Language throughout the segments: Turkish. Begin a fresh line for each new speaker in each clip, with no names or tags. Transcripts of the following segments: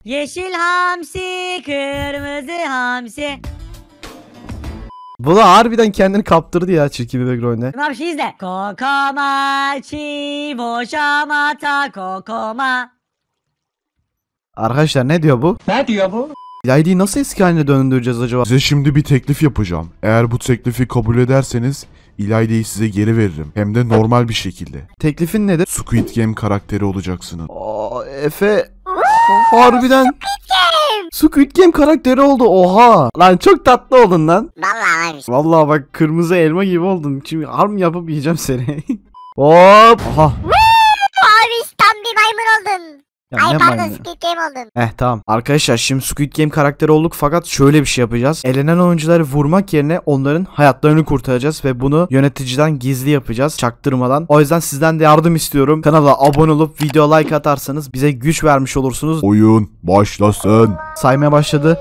Yeşil hamsi, kırmızı hamsi.
Bu da harbiden kendini kaptırdı ya çirkin bebek rolüne.
Tamam bir şey izle. Kokoma, çivo, şamata, kokoma.
Arkadaşlar ne diyor bu?
Ne diyor bu?
İlayda'yı nasıl eski haline döndüreceğiz acaba?
Size şimdi bir teklif yapacağım. Eğer bu teklifi kabul ederseniz İlayda'yı size geri veririm. Hem de normal bir şekilde.
Teklifin nedir?
Squid Game karakteri olacaksınız.
Aa, Efe harbiden Squid Game karakteri oldu, oha. Lan çok tatlı oldun lan.
Vallahi abi.
Vallahi bak kırmızı elma gibi oldun. Şimdi harm yapıp yiyeceğim seni. Hop. Aha.
Abi tam bir maymun oldun.
Ya
Ay
ne
pardon
maymunu?
Squid Game oldun.
Tamam. Arkadaşlar şimdi Squid Game karakteri olduk fakat şöyle bir şey yapacağız. Elenen oyuncuları vurmak yerine onların hayatlarını kurtaracağız ve bunu yöneticiden gizli yapacağız çaktırmadan. O yüzden sizden de yardım istiyorum. Kanala abone olup video like atarsanız bize güç vermiş olursunuz.
Oyun başlasın.
Saymaya başladı.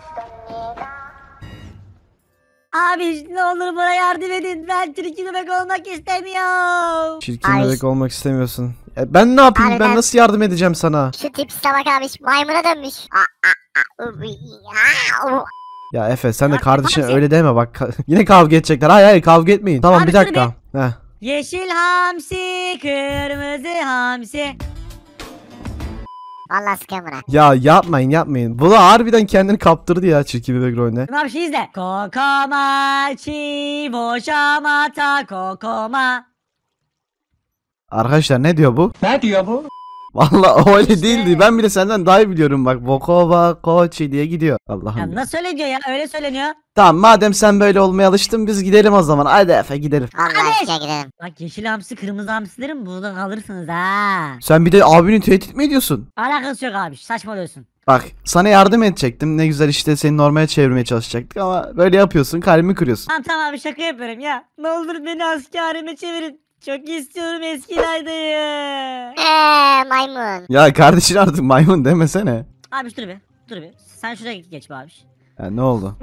Abi ne olur bana yardım edin. Ben çirkin bebek olmak istemiyorum.
Çirkin
Ay.
bebek olmak istemiyorsun. Ben ne yapayım?
Abi
Ben
ben-
nasıl yardım edeceğim sana?
Şu tipsine bak abi maymuna dönmüş.
Ya Efe sen de
Abi,
kardeşine
abi.
öyle deme bak. Yine kavga edecekler. Hayır kavga etmeyin. Tamam
Abi
bir
dur
dakika. Heh.
Yeşil hamsi, kırmızı hamsi.
Vallahi sıkıyorum buna.
Ya yapmayın. Bu da harbiden kendini kaptırdı ya çirkin bebek rolüne.
Tamam bir şey izle. Kokoma, çivo, şamata, kokoma.
Arkadaşlar ne diyor bu?
Ne diyor bu?
Vallahi o öyle
İşte.
değildi. Ben bile senden daha iyi biliyorum bak. Vokova koçi diye gidiyor. Allah'ım.
Ya
Ya.
nasıl öyle diyor ya? Öyle söyleniyor.
Tamam madem sen böyle olmaya alıştın biz gidelim o zaman. Hadi Efe gidelim.
Vallahi
Abi.
şuraya gidelim.
Bak yeşil hamsi, kırmızı hamsilerim buradan alırsınız ha.
Sen bir de abini tehdit mi ediyorsun?
Alakası yok abi. Saçmalıyorsun.
Bak sana yardım edecektim. Ne güzel işte seni normale çevirmeye çalışacaktık ama böyle yapıyorsun, kalbimi kırıyorsun.
Tamam abi şaka yapıyorum ya. Ne olur beni askerime çevirin. Çok istiyorum eskilerdeyi.
Maymun.
Ya kardeşin artık maymun demesene.
Abi dur bir. Dur bir. Sen şuraya geç be abi.
Ya ne oldu?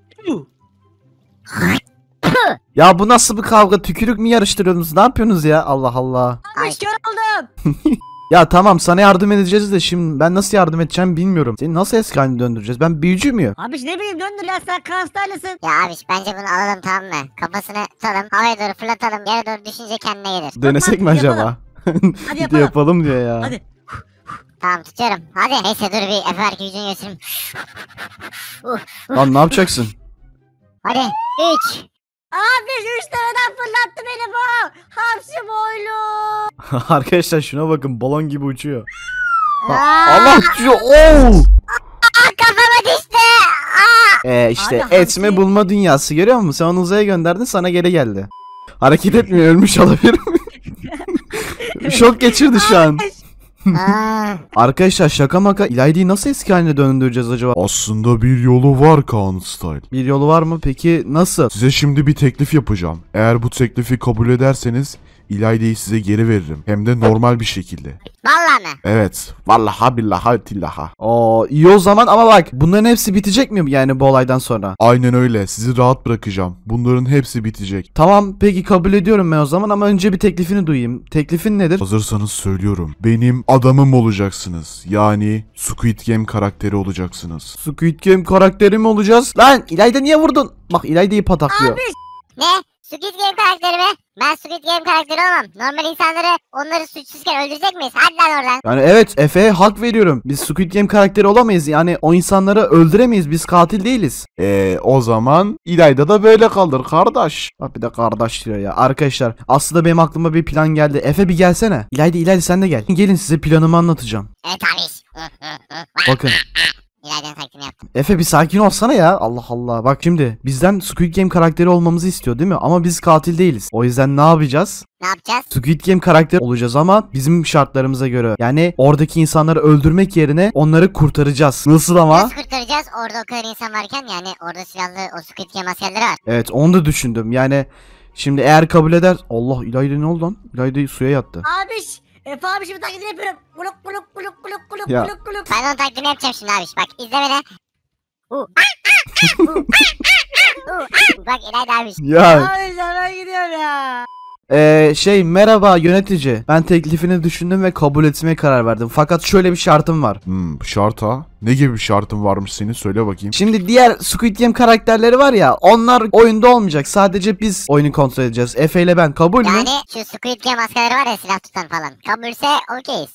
Ya bu nasıl bir kavga? Tükürük mü yarıştırıyorsunuz? Ne yapıyorsunuz ya? Allah Allah.
Abi
Ay.
kör oldum.
Ya tamam sana yardım edeceğiz de şimdi ben nasıl yardım edeceğim bilmiyorum. Seni nasıl eski haline döndüreceğiz? Ben büyücü müyüm?
Abi ne bileyim döndür ya sen kastaylısın.
Ya abi bence bunu alalım tamam mı? Kafasını tutalım havaya doğru fırlatalım. Yere doğru düşünce kendine gelir.
Denesek mi
hadi
acaba?
Hadi
Bir de
yapalım.
yapalım diyor ya.
Hadi.
Tamam tutuyorum. Hadi. Neyse dur bir Efe erkek gücünü göstereyim.
Lan ne yapacaksın?
Hadi. 3.
Abi 3 taneden fırlattı beni bu. Hamsi boylu.
Arkadaşlar şuna bakın balon gibi uçuyor.
Aa,
Allah uçuyor. Oo!
kafama düştü.
İşte
Abi,
etme
hamsi-
bulma dünyası görüyor musun? Sen onu uzaya gönderdin sana geri geldi. Hareket etmiyor ölmüş olabilir mi? Şok geçirdi şu an.
Aa,
Arkadaşlar şaka maka İlayda'yı nasıl eski haline döndüreceğiz acaba?
Aslında bir yolu var Kaan Style.
Bir yolu var mı? Peki nasıl?
Size şimdi bir teklif yapacağım. Eğer bu teklifi kabul ederseniz İlayda'yı size geri veririm. Hem de normal bir şekilde.
vallahi mi?
Evet. Vallahi billahi tillaha.
Oo iyi o zaman ama bak bunların hepsi bitecek mi yani bu olaydan sonra?
Aynen öyle. Sizi rahat bırakacağım. Bunların hepsi bitecek.
Tamam peki kabul ediyorum ben o zaman ama önce bir teklifini duyayım. Teklifin nedir?
Hazırsanız söylüyorum. Benim adamım olacaksınız. Yani Squid Game karakteri olacaksınız.
Squid Game karakteri mi olacağız? Lan İlayda niye vurdun? Bak İlayda'yı pataklıyor.
Ne? Squid Game karakteri mi? Ben Squid Game karakteri olmam. Normal insanları onları suçsuzken öldürecek miyiz? Hadi lan oradan.
Yani evet Efe'ye hak veriyorum. Biz Squid Game karakteri olamayız. Yani o insanları öldüremeyiz. Biz katil değiliz.
O zaman İlayda da böyle kalır kardeş.
Bak bir de kardeş diyor ya. Arkadaşlar aslında benim aklıma bir plan geldi. Efe bir gelsene. İlayda sen de gel. Gelin size planımı anlatacağım.
Evet abi.
Bakın.
İlayden taklidini yaptım.
Efe bir sakin olsana ya. Allah Allah. Bak şimdi bizden Squid Game karakteri olmamızı istiyor değil mi? Ama biz katil değiliz. O yüzden ne yapacağız?
Ne yapacağız?
Squid Game karakteri olacağız ama bizim şartlarımıza göre. Yani oradaki insanları öldürmek yerine onları kurtaracağız. Nasıl ama?
Nasıl kurtaracağız? Orada o kadar insan varken yani orada silahlı o Squid Game askerleri var.
Evet onu da düşündüm. Yani şimdi eğer kabul eder. Allah İlayda ne oldu lan? İlayda suya yattı.
Abiş. Efe abi şimdi taklidini yapıyorum. Kuluk kuluk kuluk kuluk kuluk
Ya.
kuluk kuluk.
Ben onun taklidini yapacağım şimdi abi. Bak izle beni. Bak İlayda abi.
Ya
Abi ben gidiyorum ya.
Merhaba yönetici. Ben teklifini düşündüm ve kabul etmeye karar verdim. Fakat şöyle bir şartım var.
Şart ha? Ne gibi bir şartın varmış senin? Söyle bakayım.
Şimdi diğer Squid Game karakterleri var ya, onlar oyunda olmayacak. Sadece biz oyunu kontrol edeceğiz. Efe ile ben, kabul mü?
Yani şu Squid Game askerleri var ya, silah tutan falan. Kabulse okeyiz.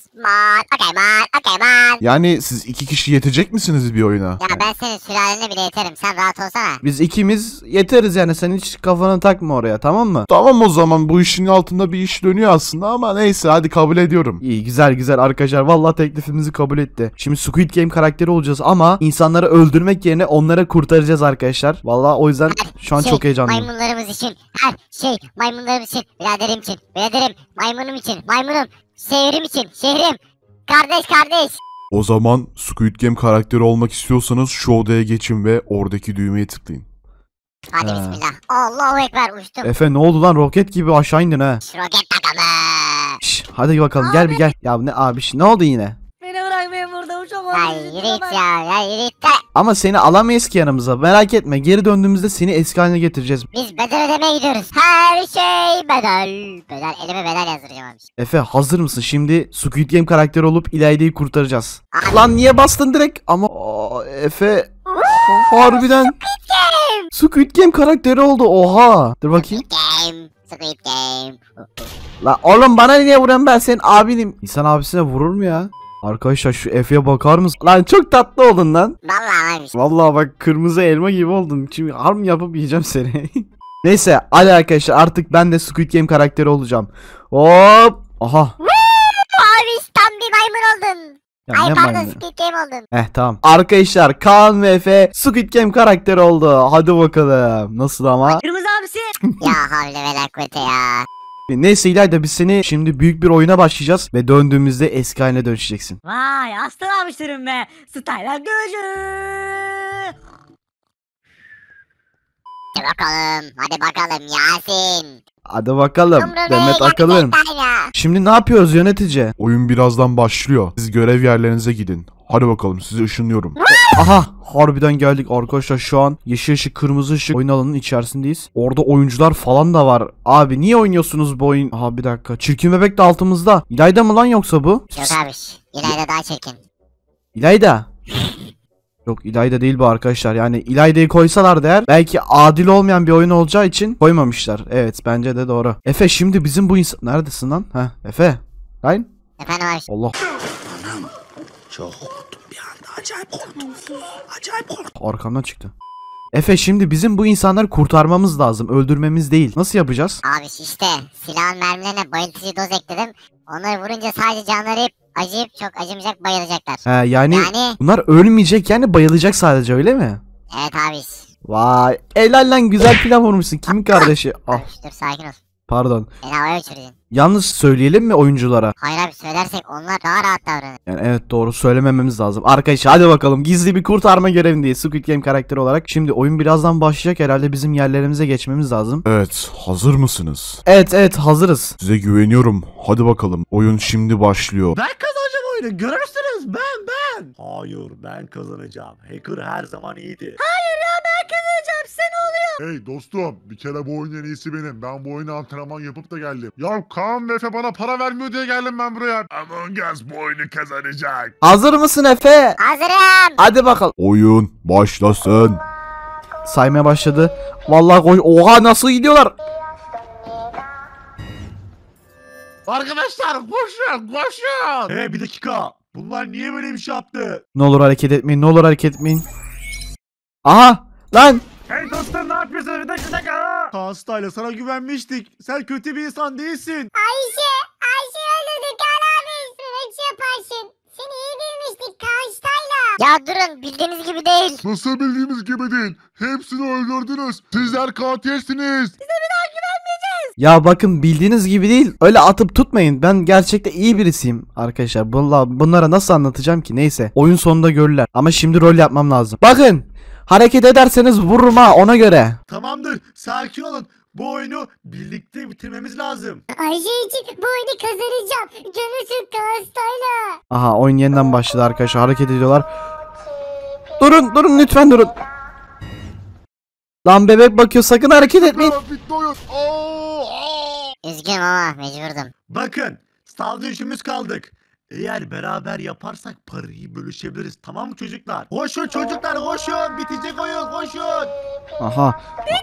Okay man.
Yani siz 2 kişi yetecek misiniz bir oyuna?
Ya ben senin sülalene bile yeterim. Sen rahat olsana.
Biz ikimiz yeteriz yani, sen hiç kafanı takma oraya, tamam mı?
Tamam, o zaman bu işin altında bir iş dönüyor aslında ama neyse, hadi kabul ediyorum.
İyi, güzel arkadaşlar, vallahi teklifimizi kabul etti. Şimdi Squid Game karakteri olacağız ama insanları öldürmek yerine onları kurtaracağız arkadaşlar. Vallahi o yüzden şu an çok heyecanlıyım.
Maymunlarımız için. Her şey maymunlarımız için. Biraderim için. Biraderim. Maymunum için. Maymunum. Şehrim için. Şehrim. Kardeş.
O zaman Squid Game karakteri olmak istiyorsanız şu odaya geçin ve oradaki düğmeye tıklayın.
Hadi bismillah. Allahu ekber, uçtum.
Efe ne oldu lan, roket gibi aşağı indin ha.
Roket takımı.
Hadi bakalım, gel bir gel. Ya ne abi, ne oldu yine?
Beni bırakmayın burada, bu çok
Ya
oldu.
yürü git ya yürü git de.
Ama seni alamayız ki yanımıza, merak etme, geri döndüğümüzde seni eski haline getireceğiz.
Biz bedel ödemeye gidiyoruz. Her şey bedel. Elime bedel yazdıracağım abi.
Efe hazır mısın? Şimdi Squid Game karakteri olup İlayda'yı kurtaracağız. Lan niye bastın direkt? Ama Efe harbiden Squid Game karakteri oldu, oha. Dur bakayım.
Squid Game.
La oğlum, bana niye vuruyorsun, ben senin abinim. İnsan abisine vurur mu ya? Arkadaşlar şu Efe'ye bakar mısın? Lan çok tatlı oldun lan.
Vallahi varmış.
Vallahi bak, kırmızı elma gibi oldun. Şimdi harm yapıp yiyeceğim seni. Neyse hadi arkadaşlar, artık ben de Squid Game karakteri olacağım. Hop. Aha.
Abi tam bir maymun oldun.
Ya
Ay
ne
pardon,
maymunu?
Squid Game oldun.
Tamam. Arkadaşlar Kaan ve Efe Squid Game karakteri oldu. Hadi bakalım. Nasıl ama?
Kırmızı abisi.
Ya havle ve la kuvvete ya.
Neyse İlayda, biz seni şimdi büyük bir oyuna başlayacağız ve döndüğümüzde eski haline dönüşeceksin.
Vay aslan abişlerim be. Style'a gücü.
Hadi bakalım Yasin.
Hadi bakalım.
Umruna
Demet Akalın.
gerçekten ya.
Şimdi ne yapıyoruz yönetici?
Oyun birazdan başlıyor. Siz görev yerlerinize gidin. Hadi bakalım, sizi ışınlıyorum.
Aha, harbiden geldik arkadaşlar, şu an yeşil ışık kırmızı ışık oyun alanının içerisindeyiz. Orada oyuncular falan da var. Abi niye oynuyorsunuz bu oyun? Aha bir dakika, çirkin bebek de altımızda. İlayda mı lan yoksa bu?
Yok abi. İlayda daha çirkin.
İlayda. Yok, İlayda değil bu arkadaşlar. Yani İlayda'yı koysalar değer, belki adil olmayan bir oyun olacağı için koymamışlar. Evet, bence de doğru. Efe şimdi bizim bu insan... Neredesin lan? Efe. Lan.
Efendim abi.
Allah.
Çok korktum bir anda. Acayip korktum.
Arkamdan çıktı. Efe şimdi bizim bu insanları kurtarmamız lazım. Öldürmemiz değil. Nasıl yapacağız?
Abi işte silahın mermilerine bayıltıcı doz ekledim. Onları vurunca sadece canları acıyıp çok acımayacak, bayılacaklar.
Yani
Yani
bunlar ölmeyecek, yani bayılacak sadece, öyle mi?
evet abi.
Vay. Helal lan, güzel plan vurmuşsun. Kimin kardeşi? Ah
Dur sakin ol.
pardon.
Beni havaya uçuracaksın.
Yalnız söyleyelim mi oyunculara?
Hayır abi, söylersek onlar daha rahat davranır.
Yani evet, doğru, söylemememiz lazım. Arkadaşlar hadi bakalım, gizli bir kurtarma görevindeyiz Squid Game karakteri olarak. Şimdi oyun birazdan başlayacak, herhalde bizim yerlerimize geçmemiz lazım.
Evet, hazır mısınız?
Evet hazırız.
Size güveniyorum. Hadi bakalım, oyun şimdi başlıyor.
Ben kazanacağım oyunu. Görürsünüz. Ben. Hayır, ben kazanacağım. Hacker her zaman iyidir.
Hey dostum, bir kere bu oyunun en iyisi benim. Ben bu oyunu antrenman yapıp da geldim. Ya Kaan ve Efe bana para vermiyor diye geldim ben buraya. Among Us bu oyunu kazanacak.
Hazır mısın Efe?
Hazırım.
Hadi bakalım.
Oyun başlasın.
Saymaya başladı. Vallahi koş. Oha, nasıl gidiyorlar?
Arkadaşlar koşun. Hey bir dakika. Bunlar niye böyle bir şey yaptı?
Ne olur hareket etmeyin. Ne olur hareket etmeyin. Aha lan.
Hey dostum, ne yapıyorsun? Bir dakika. Kaan Style, sana güvenmiştik. Sen kötü bir insan değilsin.
Ayşe öldürdük Kaan abi. Nasıl yaparsın? Seni iyi bilmiştik Kaan'stayla. Ya durun, bildiğiniz gibi değil.
Nasıl bildiğimiz gibi değil. Hepsini öldürdünüz. Sizler katilsiniz.
Ya bakın, bildiğiniz gibi değil. Öyle atıp tutmayın. Ben gerçekten iyi birisiyim arkadaşlar. Bunlara nasıl anlatacağım ki? Neyse. Oyun sonunda görürler. Ama şimdi rol yapmam lazım. Bakın. Hareket ederseniz vururum ha, ona göre.
Tamamdır. Sakin olun. Bu oyunu birlikte bitirmemiz lazım.
Ayşe için bu oyunu kazanacağım. Görürsün Kaan'stayla.
Aha, oyun yeniden başladı arkadaşlar. Hareket ediyorlar. Durun lütfen durun. Lan bebek bakıyor, sakın hareket etmeyin.
Bitti oyun.
Üzgünüm ama mecburdum.
Bakın sadece üçümüz kaldık. Eğer beraber yaparsak parayı bölüşebiliriz, tamam mı çocuklar? Koşun çocuklar, koşun, bitecek oyun, koşun.
Aha.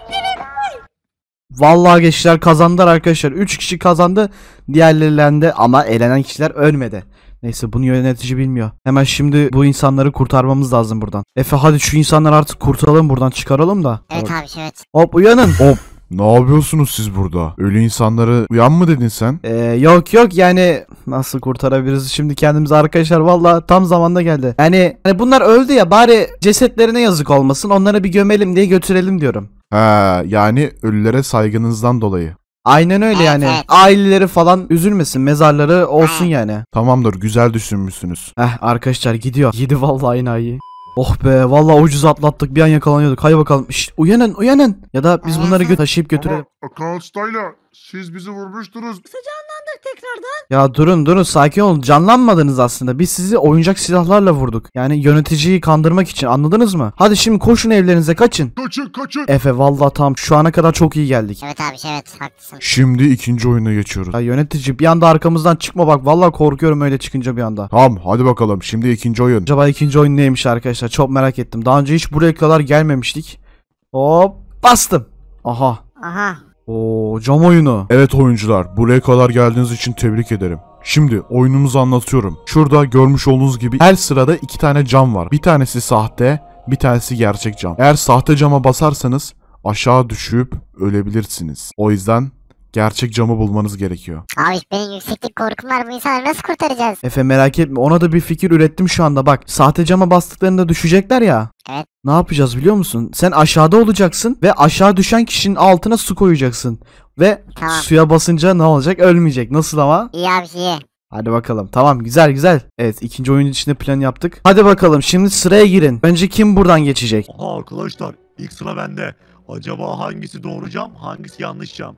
Vallahi gençler kazandılar arkadaşlar. 3 kişi kazandı. Diğerleri elendi ama elenen kişiler ölmedi. Neyse bunu yönetici bilmiyor. Hemen şimdi bu insanları kurtarmamız lazım buradan. Efe hadi şu insanları artık kurtaralım buradan, çıkaralım da.
Evet abi evet.
Hop uyanın.
Hop. Ne yapıyorsunuz siz burada? Ölü insanları uyan mı dedin sen?
Yok yani nasıl kurtarabiliriz şimdi kendimizi arkadaşlar, vallahi tam zamanda geldi. Yani hani bunlar öldü ya, bari cesetlerine yazık olmasın, onlara bir gömelim diye götürelim diyorum.
He, yani ölülere saygınızdan dolayı.
Aynen öyle
Evet,
yani.
evet.
Aileleri falan üzülmesin, mezarları olsun yani.
Tamamdır, güzel düşünmüşsünüz.
Arkadaşlar gidiyor. Yedi vallahi enayi. Oh be vallahi ucuz atlattık, bir an yakalanıyorduk. Hadi bakalım. Şşt, uyanın. Ya da biz bunları taşıyıp götürelim.
Ama Akal Usta'yla siz bizi vurmuştunuz.
Tekrardan.
Ya durun sakin olun, canlanmadınız aslında. Biz sizi oyuncak silahlarla vurduk. Yani yöneticiyi kandırmak için, anladınız mı? Hadi şimdi koşun evlerinize, kaçın.
Kaçın.
Efe vallahi tam şu ana kadar çok iyi geldik.
Evet abi evet haklısın.
Şimdi ikinci oyuna geçiyoruz.
Ya yönetici bir anda arkamızdan çıkma bak, vallahi korkuyorum öyle çıkınca bir anda.
Tamam, hadi bakalım. Şimdi ikinci oyun.
Acaba ikinci oyun neymiş arkadaşlar, çok merak ettim. Daha önce hiç buraya kadar gelmemiştik. Hop bastım. Aha.
Aha.
Oo, cam oyunu.
Evet oyuncular, buraya kadar geldiğiniz için tebrik ederim. Şimdi oyunumuzu anlatıyorum. Şurada görmüş olduğunuz gibi her sırada 2 tane cam var. Bir tanesi sahte, bir tanesi gerçek cam. Eğer sahte cama basarsanız aşağı düşüp ölebilirsiniz. O yüzden gerçek camı bulmanız gerekiyor.
Abi benim yükseklik korkum var, bu insanları nasıl kurtaracağız?
Efe merak etme, ona da bir fikir ürettim şu anda. Bak sahte cama bastıklarında düşecekler ya.
Evet.
Ne yapacağız biliyor musun? Sen aşağıda olacaksın ve aşağı düşen kişinin altına su koyacaksın. Ve
Tamam.
suya basınca ne olacak? Ölmeyecek. Nasıl ama?
İyi abi iyi.
Hadi bakalım. Tamam güzel. Evet ikinci oyun içinde plan yaptık. Hadi bakalım şimdi sıraya girin. Önce kim buradan geçecek?
Aha arkadaşlar, ilk sıra bende. Acaba hangisi doğru cam, hangisi yanlış cam?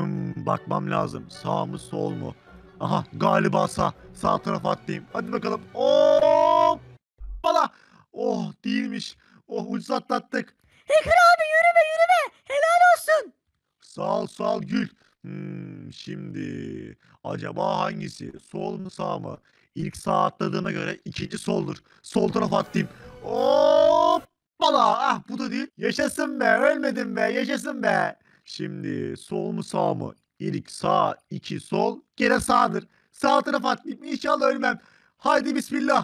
Bakmam lazım. Sağ mı sol mu? Aha galiba sağ tarafa atlayayım. Hadi bakalım. Bala. Oh değilmiş. Oh ucuz atlattık.
Hacker abi yürüme. Helal olsun.
Sağ ol Gül. Şimdi acaba hangisi? Sol mu sağ mı? İlk sağ atladığıma göre ikinci soldur. Sol tarafa atlayayım. Bala. Ah bu da değil. Yaşasın be, ölmedim be, yaşasın be. Şimdi sol mu sağ mı? İlk sağ, iki sol, gene sağdır. Sağ tarafa atlayayım, inşallah ölmem. Haydi bismillah.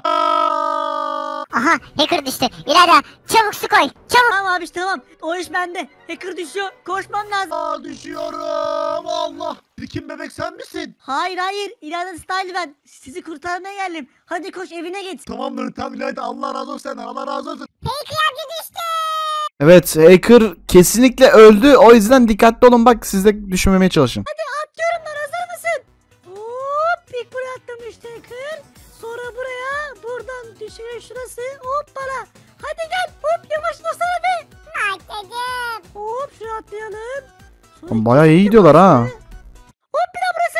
Aha hacker düştü. İlayda çabuk su koy. Çabuk.
Tamam abi tamam. O iş bende. Hacker düşüyor. Koşmam lazım.
Düşüyorum. Allah. Kim bebek sen misin?
Hayır. İleride style ben. Sizi kurtarmaya geldim. Hadi koş evine git.
Tamamdır tam İlayda, Allah razı olsun senden, Allah razı olsun.
Evet hacker kesinlikle öldü. O yüzden dikkatli olun, bak siz de düşmemeye çalışın.
Atlıyorum ben, hazır mısın? Hop ilk buraya atlamıştı hacker. Sonra buraya. Buradan düşüyor şurası. Hoppala. Hadi gel. Hop yavaş basana be.
Atladım.
Hop şuraya atlayalım. Sonra
Bayağı iyi gidiyorlar ha.
hop bir daha burası.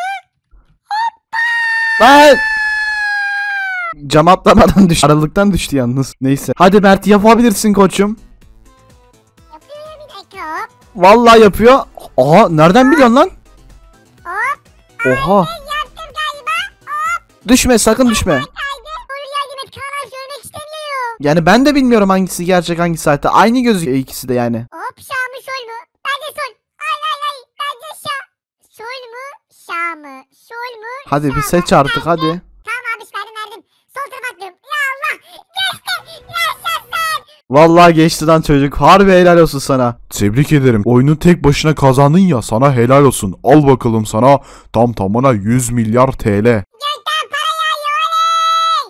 Lan! Cam atlamadan düştü. Aralıktan düştü yalnız. Neyse. Hadi Mert yapabilirsin koçum.
Yapıyorum bir dakika hop.
Vallahi yapıyor. Aha nereden biliyorsun lan? Oha.
Yaptım galiba.
Düşme sakın düşme.
Olur yardım et. Kaan abi söylemek istemiyorum.
Yani ben de bilmiyorum hangisi gerçek hangisi sahte. Aynı gözüküyor ikisi de yani.
Hop sağ mı sol mu? Bence sol. Ay. Bence sağ. Sol mu? Sağ mı? Sol mu?
Hadi bir
sağ
seç
mı?
artık hadi.
Tamam abi verdim. Sol tarafa atlıyorum. Ya Allah. Geçtim. Yaşasın.
Vallahi geçti lan çocuk. Harbi helal olsun sana.
Tebrik ederim. Oyunu tek başına kazandın ya, sana helal olsun. Al bakalım sana tam tamına 100 milyar TL.
Gökten para yağıyor. Oley.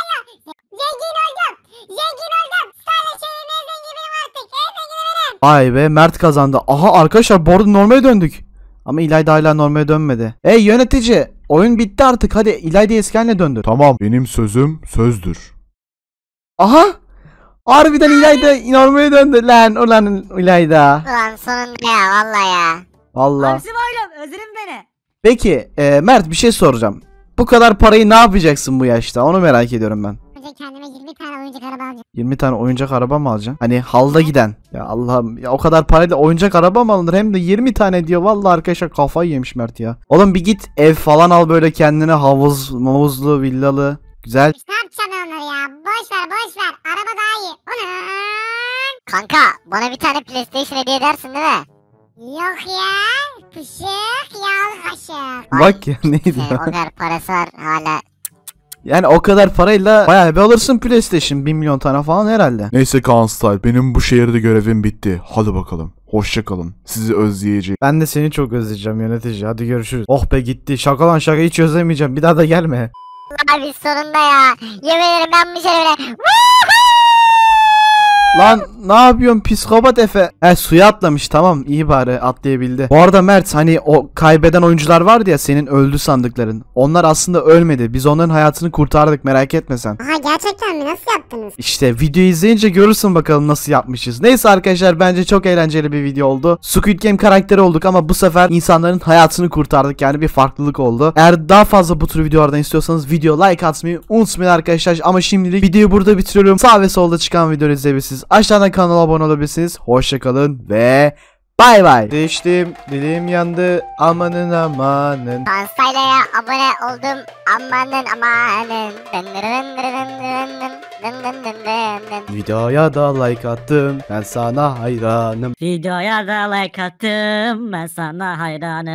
Zengin oldum. Sadece şehrime zengin benim artık. En zengini benim.
Vay be Mert kazandı. Aha arkadaşlar bu arada normale döndük. Ama İlayda hala normale dönmedi. Ey yönetici, oyun bitti artık, hadi İlayda'yı eski haline döndür.
Tamam, benim sözüm sözdür.
Aha! Harbiden İlayda normale döndü lan ulan İlayda.
Ulan sonunda ya vallahi ya.
Vallahi.
Hamsi bayram özledim beni.
Peki Mert bir şey soracağım. Bu kadar parayı ne yapacaksın bu yaşta? Onu merak ediyorum ben.
Önce kendime 20 tane oyuncak oyuncak araba alacağım.
20 tane oyuncak araba mı alacaksın? Hani halda giden. Ya Allah'ım ya, o kadar parayla oyuncak araba mı alınır? Hem de 20 tane diyor. Vallahi arkadaşlar kafayı yemiş Mert ya. Oğlum bir git ev falan al böyle kendine, havuzlu, villalı. Güzel.
Ne yapacağım ben onları ya? Boş ver. Araba daha iyi. Ulan. Kanka bana bir tane PlayStation hediye edersin değil mi? Yok ya. Pışık yağlı kaşık.
Bak ya neydi
Senin
ya?
o kadar parası var hala.
Yani o kadar parayla bayağı bir alırsın PlayStation. 1 milyon tane falan herhalde.
Neyse Kaan Style, benim bu şehirde görevim bitti. Hadi bakalım. Hoşça kalın. Sizi özleyeceğim.
Ben de seni çok özleyeceğim yönetici. Hadi görüşürüz. Oh be gitti. Şaka lan şaka, hiç özlemeyeceğim. Bir daha da gelme.
Abi sonunda ya. Yemin ederim ben bu şerefine.
Lan ne yapıyorsun psikopat Efe? Suya atlamış, tamam iyi bari atlayabildi. Bu arada Mert, hani o kaybeden oyuncular vardı ya, senin öldü sandıkların. Onlar aslında ölmedi. Biz onların hayatını kurtardık, merak etme sen.
Aha gerçekten mi? Nasıl yaptınız?
İşte videoyu izleyince görürsün bakalım nasıl yapmışız. Neyse arkadaşlar, bence çok eğlenceli bir video oldu. Squid Game karakteri olduk ama bu sefer insanların hayatını kurtardık, yani bir farklılık oldu. Eğer daha fazla bu tür videolardan istiyorsanız video like atmayı unutmayın arkadaşlar. Ama şimdilik videoyu burada bitiriyorum. Sağ ve solda çıkan videoları izleyebilirsiniz. Aşağıdan kanala abone olabilirsiniz. Hoşçakalın ve bay bay. Değiştim, dilim yandı, amanın amanın.
Kansayla'ya abone oldum. Amanın.
Videoya da like attım, ben sana hayranım.
Videoya da like attım. Ben sana hayranım.